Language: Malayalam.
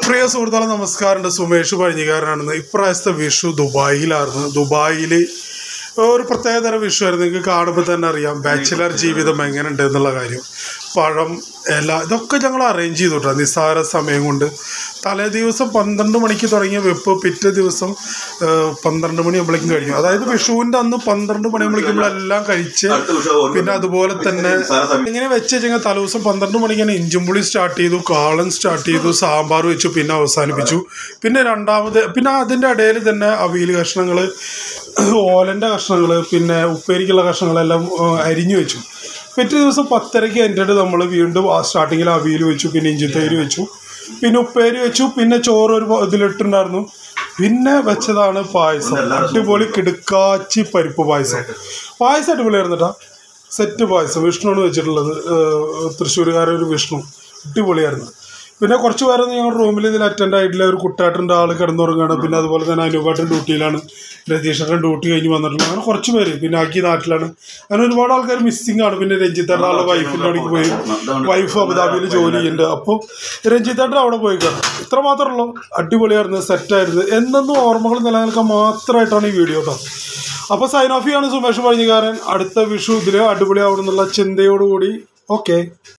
പ്രിയ സുഹൃത്തുക്കളെ നമസ്കാരമുണ്ട്. സുമേഷ് പഴഞ്ഞിക്കാരനാണെന്ന്. ഇപ്രാവശ്യത്തെ വിഷു ദുബായിലായിരുന്നു. ദുബായിൽ ഒരു പ്രത്യേകതരം വിഷു ആയിരുന്നു. നിങ്ങൾക്ക് കാണുമ്പോൾ തന്നെ അറിയാം ബാച്ചിലർ ജീവിതം എങ്ങനെ ഉണ്ട് എന്നുള്ള കാര്യം. പഴം, ഇല, ഇതൊക്കെ ഞങ്ങൾ അറേഞ്ച് ചെയ്തു നിസ്സാര സമയം കൊണ്ട്. തലേ ദിവസം 12 മണിക്ക് തുടങ്ങിയ വെപ്പ് പിറ്റേ ദിവസം 12 മണിയാകുമ്പോഴേക്കും കഴിഞ്ഞു. അതായത് വിഷുവിൻ്റെ അന്ന് 12 മണിയാകുമ്പോഴേക്കും നമ്മളെല്ലാം കഴിച്ച് പിന്നെ അതുപോലെ തന്നെ ഇങ്ങനെ വെച്ച് കഴിഞ്ഞാൽ തലേദിവസം 12 മണിക്ക് തന്നെ ഇഞ്ചുംപുളി സ്റ്റാർട്ട് ചെയ്തു, കാളൻ സ്റ്റാർട്ട് ചെയ്തു, സാമ്പാർ വെച്ചു, പിന്നെ അവസാനിപ്പിച്ചു. പിന്നെ പിന്നെ അതിൻ്റെ ഇടയിൽ തന്നെ അവിയൽ കഷ്ണങ്ങൾ, ഓലൻ്റെ കഷ്ണങ്ങൾ, പിന്നെ ഉപ്പേരിക്കുള്ള കഷ്ണങ്ങളെല്ലാം അരിഞ്ഞു വെച്ചു. പിറ്റേ ദിവസം 10:30 കഴിഞ്ഞിട്ട് നമ്മൾ വീണ്ടും സ്റ്റാർട്ടിങ്ങിൽ അവിയൽ വെച്ചു, പിന്നെ ഇഞ്ചിത്തൈര് വെച്ചു, പിന്നെ ഉപ്പേരി വെച്ചു, പിന്നെ ചോറ് ഒരു ഇതിലിട്ടുണ്ടായിരുന്നു. പിന്നെ വെച്ചതാണ് പായസം. അടിപൊളി കിടുക്കാച്ചി പരിപ്പ് പായസം. അടിപൊളിയായിരുന്നു കേട്ടോ. സെറ്റ് പായസം വിഷ്ണുവാണ് വെച്ചിട്ടുള്ളത്. തൃശ്ശൂരുകാരൊരു വിഷ്ണു. അടിപൊളിയായിരുന്നു. പിന്നെ കുറച്ച് പേരൊന്നും ഞങ്ങൾ റൂമിൽ ഇതിൽ അറ്റൻഡ് ആയിട്ടില്ല. ഒരു കുട്ടാട്ടൻ്റെ ആൾ കിടന്നുറങ്ങുകയാണ്. പിന്നെ അതുപോലെ തന്നെ അനൂപാട്ടൻ ഡ്യൂട്ടിയിലാണ്, രതീഷേട്ടൻ ഡ്യൂട്ടി കഴിഞ്ഞ് വന്നിട്ടുള്ളത്. അങ്ങനെ കുറച്ച് പേര്. പിന്നെ ആക്കി നാട്ടിലാണ്. അങ്ങനെ ഒരുപാട് ആൾക്കാർ മിസ്സിംഗ് ആണ്. പിന്നെ രഞ്ജിത്തേട്ടൻ ആളുടെ വൈഫിൻ്റെ അവിടേക്ക് പോയി. വൈഫ് അബുദാബിയിൽ ജോലി ചെയ്യുന്നുണ്ട്. അപ്പോൾ രഞ്ജിത്തേട്ടൻ അവിടെ പോയിക്കാണ്. ഇത്ര മാത്രമല്ലോ. അടിപൊളിയായിരുന്നു, സെറ്റായിരുന്നു. എന്നെന്നും ഓർമ്മകൾ നിലനിൽക്കാൻ മാത്രമായിട്ടാണ് ഈ വീഡിയോ കേട്ടോ. അപ്പോൾ സൈൻ ഓഫ് ചെയ്യാണ് സുമേഷ് പഴഞ്ഞിക്കാരൻ. അടുത്ത വിഷു ഇതിൽ അടിപൊളിയാവണമെന്നുള്ള ചിന്തയോടുകൂടി ഓക്കെ.